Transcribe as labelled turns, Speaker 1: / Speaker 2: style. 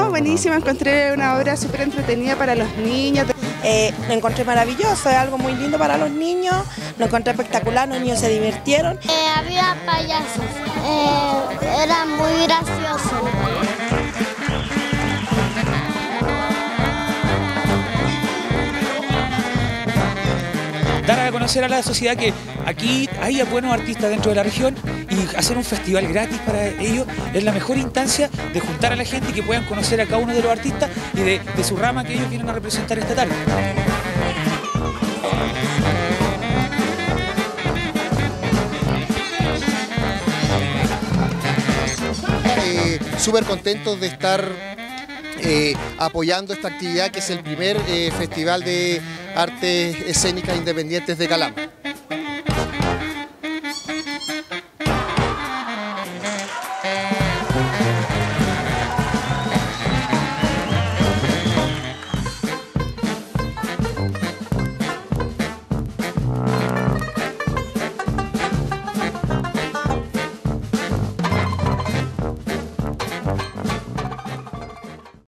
Speaker 1: No, buenísimo, encontré una obra súper entretenida para los niños.
Speaker 2: Lo encontré maravilloso, es algo muy lindo para los niños, lo encontré espectacular, los niños se divirtieron.
Speaker 3: Había payasos, era muy gracioso.
Speaker 4: Dar a conocer a la sociedad que aquí hay buenos artistas dentro de la región y hacer un festival gratis para ellos es la mejor instancia de juntar a la gente y que puedan conocer a cada uno de los artistas y de su rama que ellos vienen a representar esta tarde.
Speaker 5: Súper contentos de estar apoyando esta actividad que es el primer Festival de Artes Escénicas Independientes de Calama.